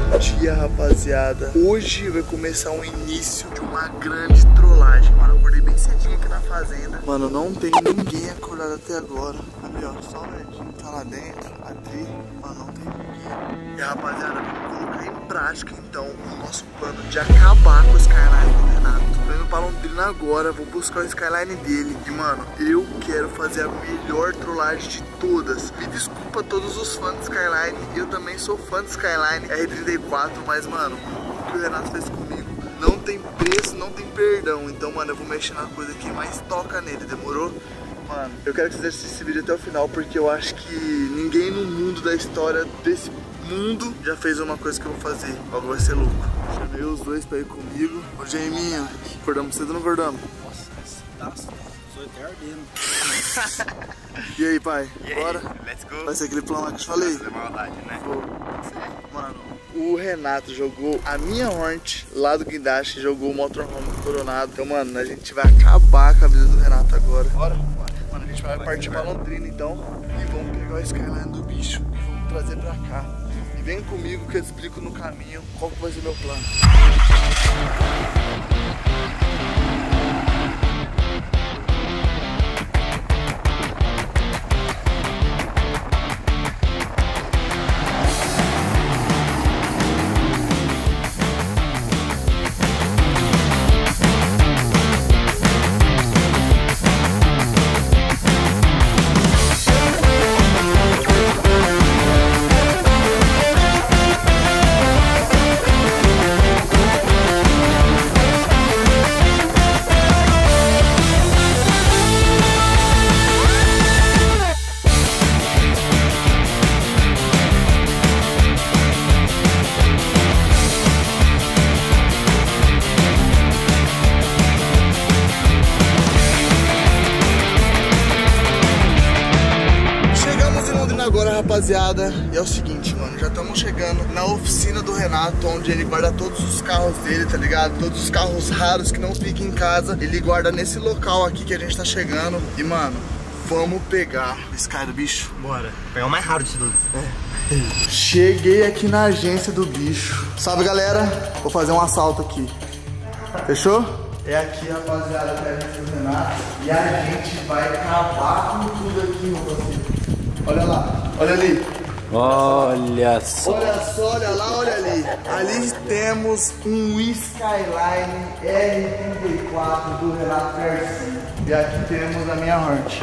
Bom dia, rapaziada. Hoje vai começar o início de uma grande trollagem, mano. Eu acordei bem cedinho aqui na fazenda. Mano, não tem ninguém acordado até agora. Ali, ó, só o Nerdinho tá lá dentro. A Tri, mano, não tem ninguém. E a rapaziada, vamos colocar em prática, então, o nosso plano de acabar com o Skyline do Renato. Tô indo pra Londrina agora, vou buscar o Skyline dele. E, mano, eu quero fazer a melhor trollagem de todas. Me desculpa todos os fãs do Skyline, eu também sou fã do Skyline R34, mas, mano, o que o Renato fez comigo não tem preço, não tem perdão. Então, mano, eu vou mexer na coisa que mais toca nele, demorou? Mano, eu quero que vocês assistam esse vídeo até o final, porque eu acho que ninguém no mundo da história desse mundo já fez uma coisa que eu vou fazer. Logo vai ser louco. Chamei os dois pra ir comigo. Ô, Jaiminho, acordamos cedo ou não acordamos? Nossa, sou até ardendo. E aí, pai? Bora? Let's go. Vai ser aquele plano lá que eu te falei? É maldade, né? Mano, o Renato jogou a minha Hornet lá do guindaste, jogou o motorhome Coronado. Então, mano, a gente vai acabar com a vida do Renato agora. Bora? Mano, a gente vai partir pra Londrina, então. E vamos pegar o Skyline do bicho e vamos trazer pra cá. E vem comigo que eu explico no caminho qual que vai ser o meu plano. Agora, rapaziada, é o seguinte, mano, já estamos chegando na oficina do Renato, onde ele guarda todos os carros dele, tá ligado? Todos os carros raros que não ficam em casa, ele guarda nesse local aqui que a gente tá chegando. E, mano, vamos pegar o Sky do bicho. Bora. Pegar o mais raro de todos. Cheguei aqui na agência do bicho. Salve, galera, vou fazer um assalto aqui. Fechou? É aqui, rapaziada, que é a agência do Renato. E a gente vai acabar com tudo aqui, meu parceiro. Olha lá, olha ali. Olha só. Olha só, olha lá, olha ali. Ali temos um Skyline R34 do Renato Garcia. E aqui temos a minha Hornet.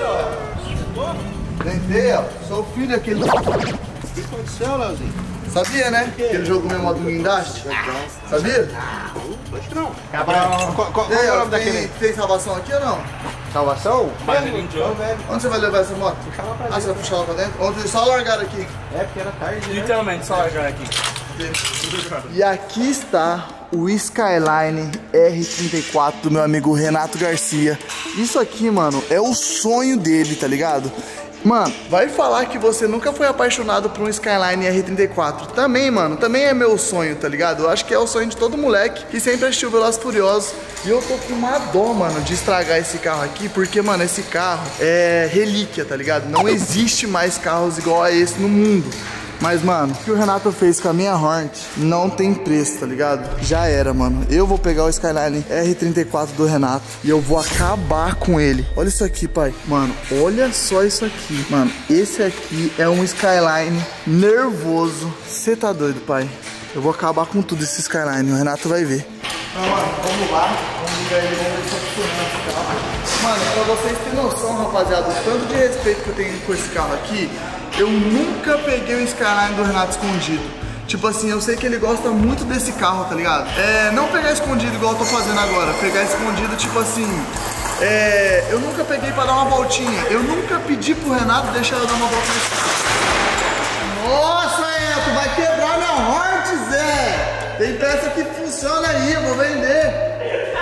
Tentei, ó. Sou o filho daquele. O que aconteceu, Leozinho? Sabia, né? Que ele jogou meu modo guindaste? Sabia? Acho que não. Qual é o nome daquele? Tem salvação aqui ou não? Salvação? Onde você vai levar essa moto? Ah, você vai puxar lá pra dentro? Onde só largar aqui? É, porque era tarde, né? Literalmente, só largar aqui. E aqui está o Skyline R34 do meu amigo Renato Garcia. Isso aqui, mano, é o sonho dele, tá ligado? Mano, vai falar que você nunca foi apaixonado por um Skyline R34. Também, mano, também é meu sonho, tá ligado? Eu acho que é o sonho de todo moleque que sempre assistiu Velozes e Furiosos. E eu tô com uma dó, mano, de estragar esse carro aqui, porque, mano, esse carro é relíquia, tá ligado? Não existe mais carros igual a esse no mundo. Mas, mano, o que o Renato fez com a minha Hornet não tem preço, tá ligado? Já era, mano. Eu vou pegar o Skyline R34 do Renato e eu vou acabar com ele. Olha isso aqui, pai. Mano, olha só isso aqui. Mano, esse aqui é um Skyline nervoso. Você tá doido, pai? Eu vou acabar com tudo esse Skyline. O Renato vai ver. Não, mano, vamos lá. Vamos ligar ele, vamos ver se tá funcionando esse carro. Mano, pra vocês terem noção, rapaziada, o tanto de respeito que eu tenho com esse carro aqui, eu nunca peguei o Skyline do Renato escondido. Tipo assim, eu sei que ele gosta muito desse carro, tá ligado? Não pegar escondido igual eu tô fazendo agora. Pegar escondido, tipo assim... eu nunca peguei pra dar uma voltinha. Eu nunca pedi pro Renato deixar eu dar uma volta nesse carro. Nossa, tu vai quebrar minha Hornet, Zé! Tem peça que funciona aí, eu vou vender.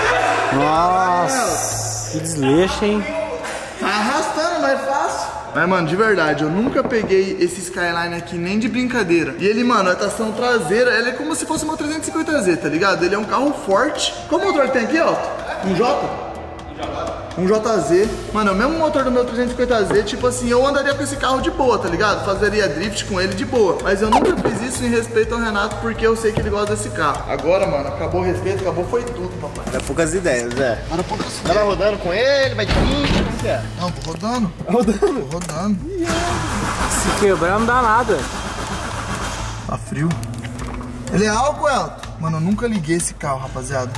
Nossa, que desleixo, hein? Tá arrastando, não é fácil. Mas, mano, de verdade, eu nunca peguei esse Skyline aqui nem de brincadeira. E ele, mano, a tração traseira, ela é como se fosse uma 350Z, tá ligado? Ele é um carro forte. Qual motor que tem aqui, ó? Um J? Um JZ. Mano, é o mesmo motor do meu 350Z. Tipo assim, eu andaria com esse carro de boa, tá ligado? Fazeria drift com ele de boa. Mas eu nunca fiz isso em respeito ao Renato, porque eu sei que ele gosta desse carro. Agora, mano, acabou o respeito, acabou foi tudo, papai. Era poucas ideias, Zé. Era poucas Tá lá rodando com ele, vai de 20, como que é? Não, tô rodando. Rodando? Tô rodando. Se quebrar não dá nada. Tá frio. Ele é álcool, Elton? Mano, eu nunca liguei esse carro, rapaziada.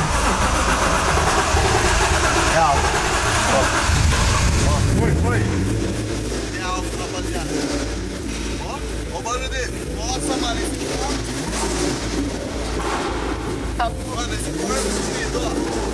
É álcool. Foi. É álcool, rapaziada. Ó o barulho dele. Nossa, mano, esse carro. Mano, esse carro é esquisito, ó.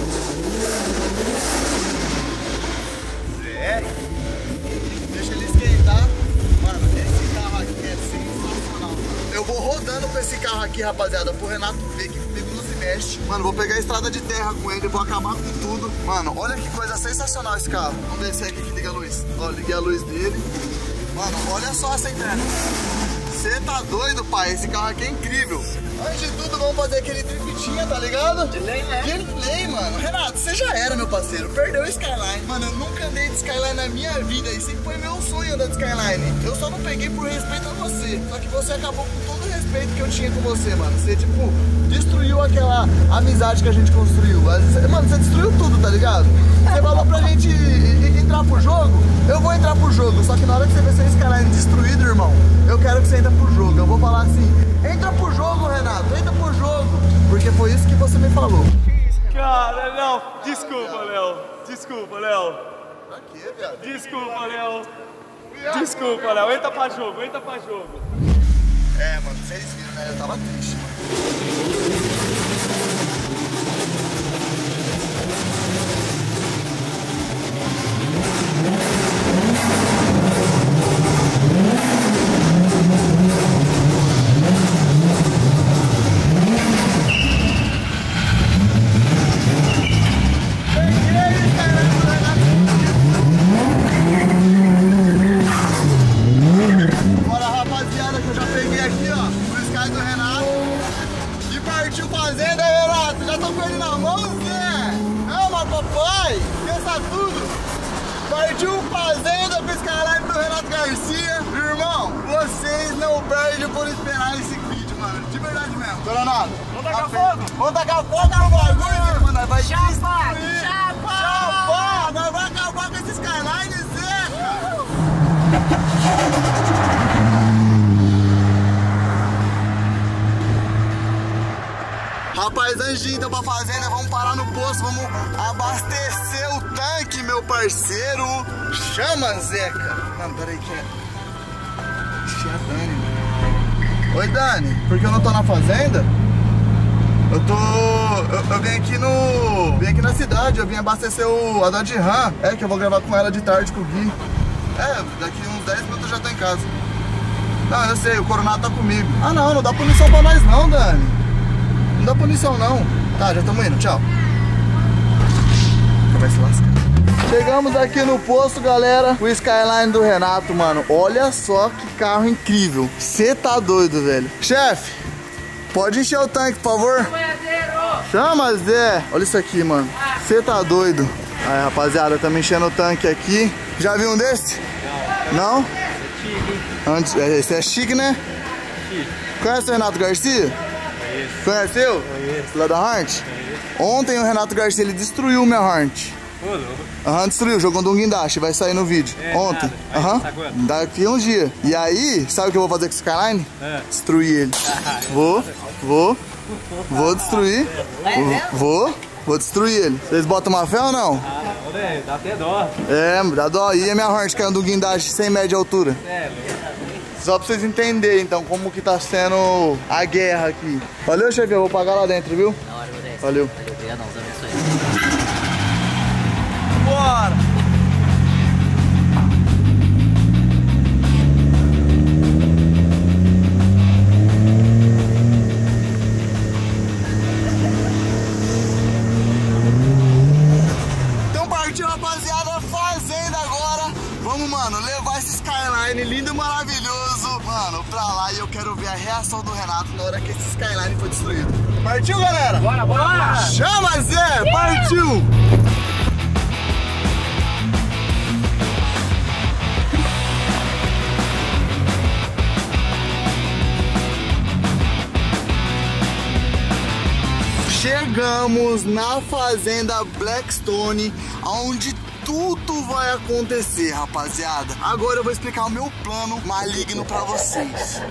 Deixa ele esquentar. Mano, esse carro aqui é sensacional. Eu vou rodando com esse carro aqui, rapaziada, pro Renato ver que comigo não se mexe. Mano, vou pegar a estrada de terra com ele, vou acabar com tudo. Mano, olha que coisa sensacional esse carro. Vamos descer aqui que liga a luz. Ó, liguei a luz dele. Mano, olha só essa entrega. Você tá doido, pai? Esse carro aqui é incrível. Antes de tudo, vamos fazer aquele driftinha, tá ligado? De lei, né? De lei, mano. Renato, você já era, meu parceiro. Perdeu o Skyline. Mano, eu nunca andei de Skyline na minha vida. E sempre foi meu sonho andar de Skyline. Eu só não peguei por respeito a você. Só que você acabou com todo o respeito que eu tinha com você, mano. Você, tipo, destruiu aquela amizade que a gente construiu. Mano, você destruiu tudo, tá ligado? Você falou pra gente entrar pro jogo. Eu vou entrar pro jogo. Só que na hora que você ver seu Skyline destruído, irmão, eu quero que você entre pro jogo. Eu vou falar assim, entra pro jogo, Renato. Entra pro jogo. Porque foi isso que você me falou. Cara, não. Desculpa, Léo. Desculpa, Léo. Pra quê, viado? Desculpa, Léo. Desculpa, Léo. Entra pra jogo, entra pra jogo. É, mano, vocês viram, né? Eu tava triste, mano. Partiu fazenda com esse caralho do Renato Garcia. Irmão, vocês não perdem por esperar esse vídeo, mano. De verdade mesmo. Coronado, Vamos tacar fogo? vamos tacar fogo no bagulho, mano. Nós vai Chapa! destruir. Chapa! Chapa! Nós vamos acabar com esses Skylines, Zeca. Rapaz, antes de ir então pra fazenda, vamos parar no posto, vamos abastecer o tanque, meu parceiro. Chama, Zeca. Mano, peraí que é... Ixi, é a Dani, mano. Oi, Dani. Por que eu não tô na fazenda? Eu vim aqui no... Vim aqui na cidade, eu vim abastecer a Dodge Ram. É, que eu vou gravar com ela de tarde com o Gui. É, daqui uns 10 minutos eu já tô em casa. Não, eu sei, o Coronado tá comigo. Ah, não dá punição pra nós não, Dani. Não dá punição não. Tá, já estamos indo, tchau. Vai se lascar. Chegamos aqui no posto, galera. O Skyline do Renato, mano. Olha só que carro incrível. Você tá doido, velho. Chefe, pode encher o tanque, por favor. Chama, Zé. Olha isso aqui, mano. Você tá doido. Aí, rapaziada, estamos enchendo o tanque aqui. Já viu um desse? Não? Antes, esse é chique, né? Conhece o Renato Garcia? Conheceu? Conheço. Lá da Hunt? Ontem o Renato Garcia, ele destruiu minha Hunt. Aham, destruiu, jogou um guindaste, vai sair no vídeo. Ontem. Aham. Daqui uns dias. E aí, sabe o que eu vou fazer com esse Skyline? Destruir ele. Vou destruir. Vou destruir ele. Vocês botam uma fé ou não? Ah, não, né? Dá até dó. É, dá dó. E a minha Hunt caindo do guindaste sem média de altura? Só pra vocês entenderem, então, como que tá sendo a guerra aqui. Valeu, chefe, eu vou pagar lá dentro, viu? Na hora, meu 10. Valeu. Valeu, obrigadão, Deus abençoe. Bora! Então partiu, rapaziada, fazenda agora. Vamos, mano, levar esse Skyline lindo e maravilhoso, mano, pra lá. E eu quero ver a reação do Renato na hora que esse Skyline foi destruído. Partiu, galera? Bora! Chama, Zé! Partiu! Chegamos na fazenda Blackstone, onde tudo vai acontecer, rapaziada. Agora eu vou explicar o meu plano maligno pra vocês.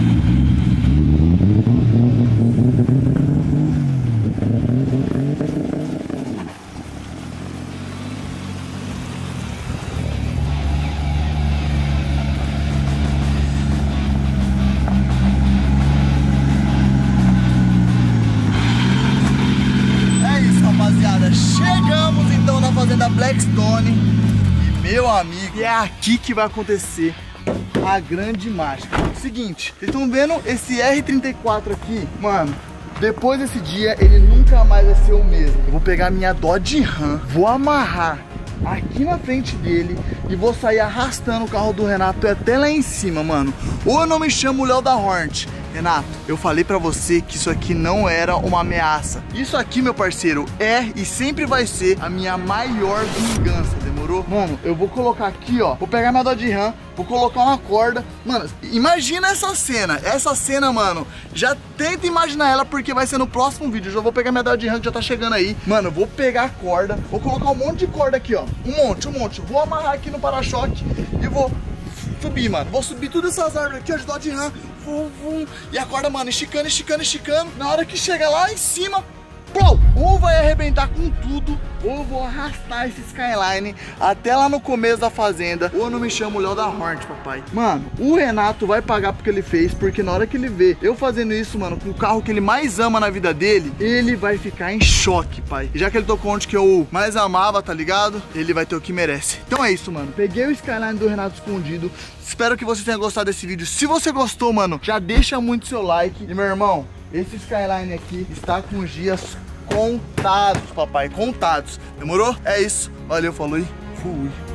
Chegamos então na fazenda Blackstone e, meu amigo, é aqui que vai acontecer a grande mágica. Seguinte, vocês estão vendo esse R34 aqui? Mano, depois desse dia ele nunca mais vai ser o mesmo. Eu vou pegar minha Dodge Ram, vou amarrar aqui na frente dele e vou sair arrastando o carro do Renato até lá em cima, mano. Ou eu não me chamo Léo da Hornet. Renato, eu falei pra você que isso aqui não era uma ameaça. Isso aqui, meu parceiro, é e sempre vai ser a minha maior vingança, demorou? Mano, eu vou colocar aqui, ó, vou pegar minha Dodge Ram, vou colocar uma corda. Mano, imagina essa cena. Essa cena, mano, já tenta imaginar ela porque vai ser no próximo vídeo. Eu já vou pegar minha Dodge Ram que já tá chegando aí. Mano, eu vou pegar a corda, vou colocar um monte de corda aqui, ó. Um monte. Vou amarrar aqui no para-choque e vou subir, mano. Vou subir todas essas árvores aqui, ó, de Dodge Ram. E a corda, mano, esticando. Na hora que chega lá em cima, pô, ou vai arrebentar com tudo, ou eu vou arrastar esse Skyline até lá no começo da fazenda, ou eu não me chamo Léo da Hornet, papai. Mano, o Renato vai pagar porque ele fez, porque na hora que ele vê eu fazendo isso, mano, com o carro que ele mais ama na vida dele, ele vai ficar em choque, pai. E já que ele tocou onde que eu mais amava, tá ligado? Ele vai ter o que merece. Então é isso, mano. Peguei o Skyline do Renato escondido. Espero que você tenha gostado desse vídeo. Se você gostou, mano, já deixa muito seu like. E, meu irmão, esse Skyline aqui está com os dias contados, papai, contados. Demorou? É isso. Valeu, falou e fui.